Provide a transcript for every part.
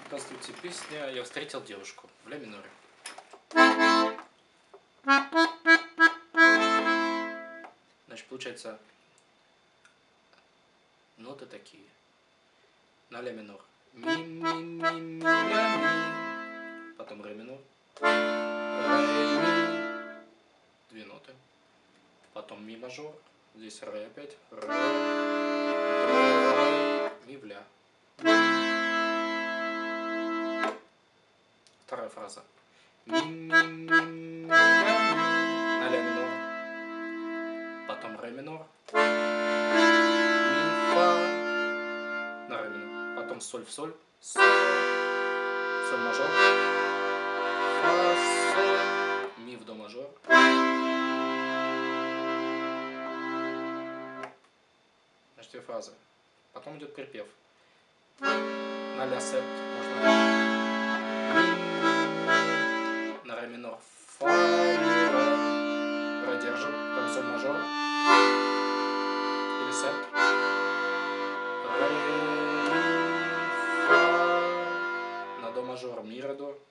Здравствуйте, песня «Я встретил девушку» в ля миноре. Значит, получается, ноты такие. На ля минор. Ми, ми, ми, ми, ля, ми. Потом ре минор. Ре, ми. Две ноты. Потом ми мажор. Здесь ре опять. Ре, до, ми в ля. Вторая фраза. Ми, ми, ми, ми, ля, ми. На ля минор. Потом ре минор. Ми, фа. На ре минор. Потом соль в соль. Соль. Соль мажор. Фа, соль. Ми в до мажор. Значит, две фразы. Потом идет припев. На ля септ можно. На ре минор. Фа, ми, ре. Ре держим. Потом соль мажор. Или септ. Ре, ми, фа. На до мажор. Ми, ре, до.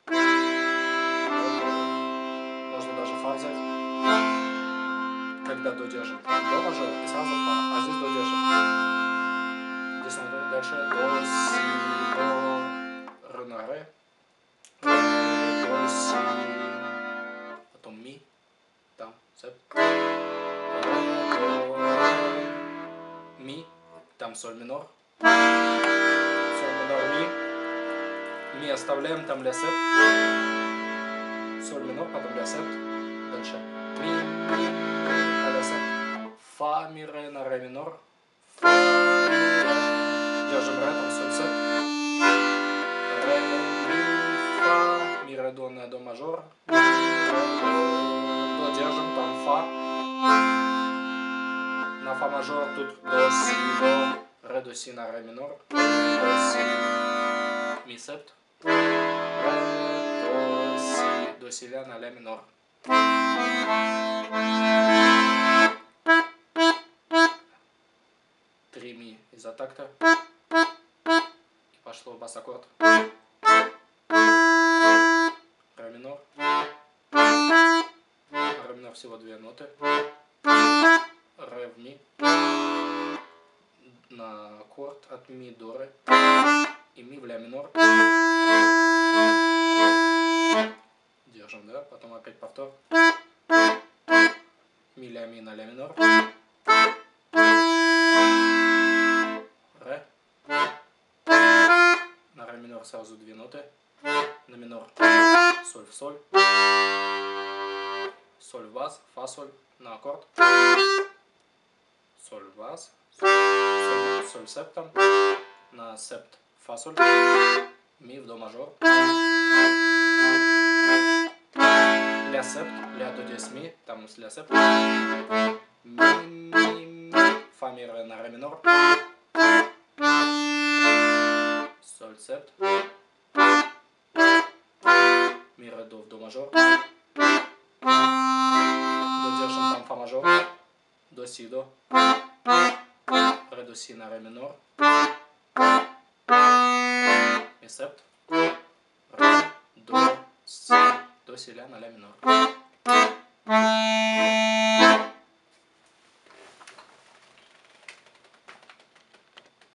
Можно даже фа взять. Когда до держим. До мажор и сразу фа. А здесь до держим. Здесь надо дальше до, си, до, ре на ре. Ре, до, си. Потом ми. Там. Септ. Ре, до, ми. Там соль минор. Соль минор, ми. Ми оставляем, там ля септ. Соль минор, потом ля септ. Дальше. Ми, а ля септ. Фа, ми, ре, на ре минор. Фа, ми, ре. Держим ре, там соль септ. Ре, ми, фа. Ми, ре, до, на до мажор. Ми, ре, до. До держим, там фа. На фа мажор тут до, си, до. Ре, до, си на ре минор. Ре, до, си. Ми септ. Ре, до, си. До, си, ля на ля минор. Три ми из-за такта. И пошло бас аккорд. Ре минор. Ре минор всего две ноты. Ре в ми. На аккорд от ми до ре. И ми в ля минор. Держим, да? Потом опять повтор. Ми, ля, ми на ля минор. Ре. На ре минор сразу две ноты. На минор соль в соль. Соль в бас, фа, соль. На аккорд. Соль в бас. Соль септом. На септ фа, соль. Ми в до мажор. Ля септ. Ля до диез ми. Там ля септ. Ми, ми, ми. Фа, ми, ре на ре минор. Соль септ. Ми, ре, до в до мажор. До держим, там фа мажор. До, си, до. Ре, до, си на ре минор. Ми септ. Ре, до, си. До, си, ля на ля минор.